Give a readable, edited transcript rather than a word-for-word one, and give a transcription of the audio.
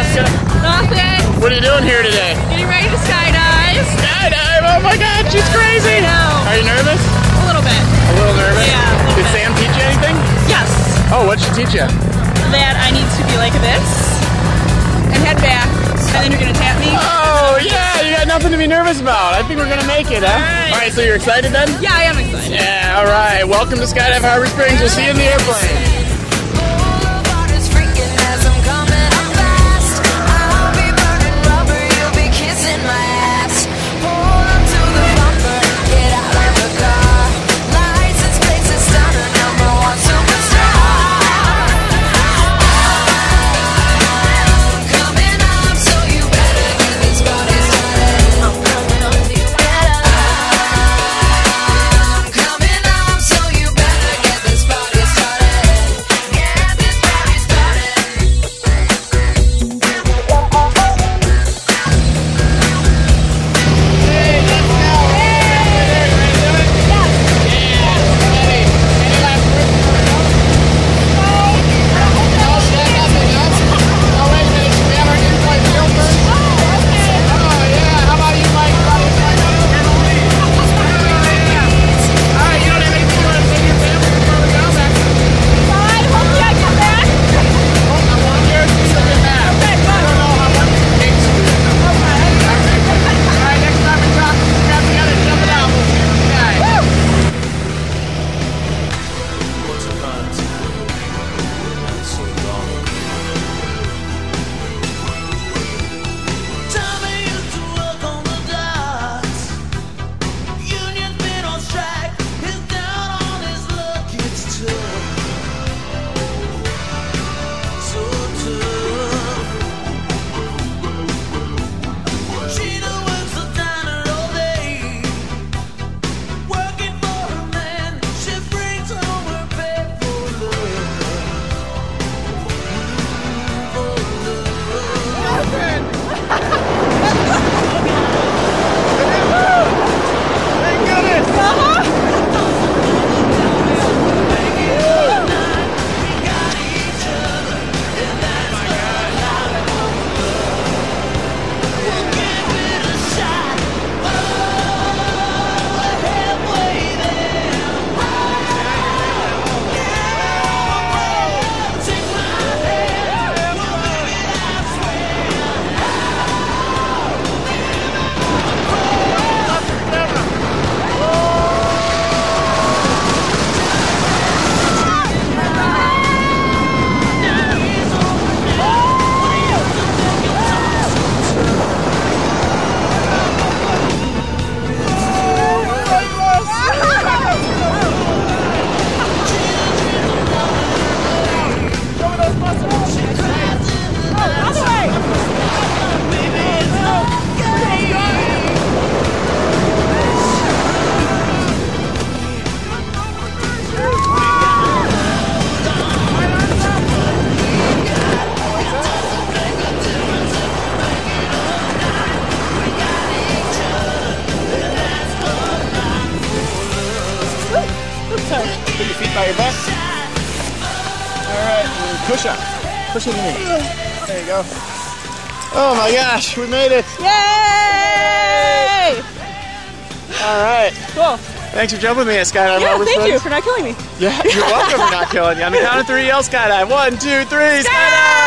Nothing. What are you doing here today? Getting ready to skydive. Skydive! Oh my God, she's crazy! I know. Are you nervous? A little bit. A little nervous? Yeah. Did Sam teach you anything? Yes. Oh, what'd she teach you? That I need to be like this and head back, and then you're gonna tap me. Oh yeah, you got nothing to be nervous about. I think we're gonna make it, huh? All right. So you're excited then? Yeah, I am excited. Yeah, all right. Welcome to Skydive Harbor Springs. We'll see you in the airplane. Put your feet by your butt. Alright, push up. Push with me. There you go. Oh my gosh, we made it. Yay! Alright. Cool. Thanks for jumping with me at Skydive Harbor Springs. Thank you for not killing me. Yeah, you're welcome for not killing you. On the count of three, yell Skydive. 1, 2, 3, Skydive!